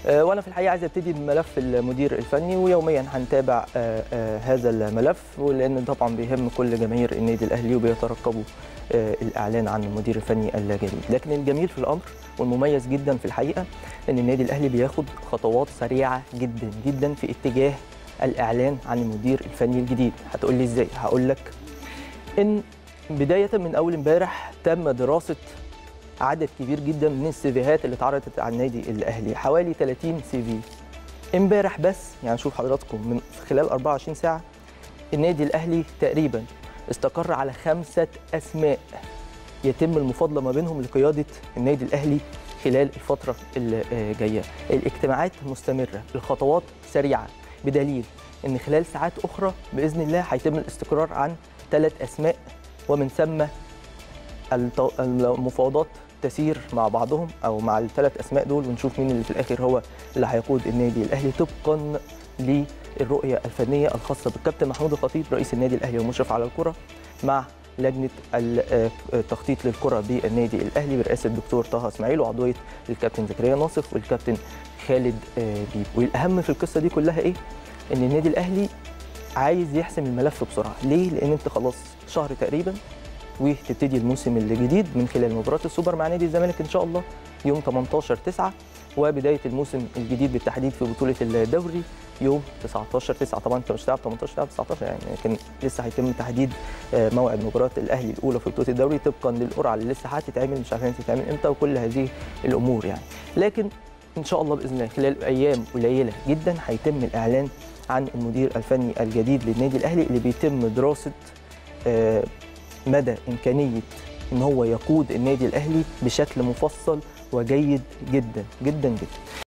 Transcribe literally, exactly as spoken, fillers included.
وانا في الحقيقه عايز ابتدي بملف المدير الفني، ويوميا هنتابع هذا الملف، ولان طبعا بيهم كل جماهير النادي الاهلي وبيترقبوا الاعلان عن المدير الفني الجديد. لكن الجميل في الامر والمميز جدا في الحقيقه ان النادي الاهلي بياخد خطوات سريعه جدا جدا في اتجاه الاعلان عن المدير الفني الجديد. هتقول لي ازاي؟ هقول لك ان بدايه من اول امبارح تم دراسه عدد كبير جدا من السيفيهات اللي اتعرضت على النادي الاهلي، حوالي ثلاثين سي في امبارح بس. يعني شوف حضراتكم من خلال أربعة وعشرين ساعه النادي الاهلي تقريبا استقر على خمسه اسماء يتم المفاضله ما بينهم لقياده النادي الاهلي خلال الفتره اللي جايه. الاجتماعات مستمره، الخطوات سريعه، بدليل ان خلال ساعات اخرى باذن الله هيتم الاستقرار عن ثلاث اسماء، ومن ثم المفاوضات تسير مع بعضهم او مع الثلاث اسماء دول، ونشوف مين اللي في الاخر هو اللي هيقود النادي الاهلي طبقا للرؤيه الفنيه الخاصه بالكابتن محمود الخطيب رئيس النادي الاهلي والمشرف على الكره، مع لجنه التخطيط للكره بالنادي الاهلي برئاسه الدكتور طه اسماعيل وعضويه الكابتن زكريا ناصف والكابتن خالد بيب. والاهم في القصه دي كلها ايه؟ ان النادي الاهلي عايز يحسم الملف بسرعه. ليه؟ لان انت خلاص شهر تقريبا وتبتدي الموسم الجديد من خلال مباراه السوبر مع نادي الزمالك ان شاء الله يوم ثمانية عشر تسعة، وبدايه الموسم الجديد بالتحديد في بطوله الدوري يوم تسعة عشر تسعة. طبعا انت مش هتلعب ثمانية عشر تلعب تسعة عشر يعني، لكن لسه هيتم تحديد موعد مباراه الاهلي الاولى في بطوله الدوري طبقا للقرعه اللي لسه هتتعمل، مش عارفين هتتعمل امتى وكل هذه الامور يعني. لكن ان شاء الله باذن الله خلال ايام قليله جدا هيتم الاعلان عن المدير الفني الجديد للنادي الاهلي اللي بيتم دراسه مدى إمكانية إن هو يقود النادي الأهلي بشكل مفصل وجيد جدا جدا جدا.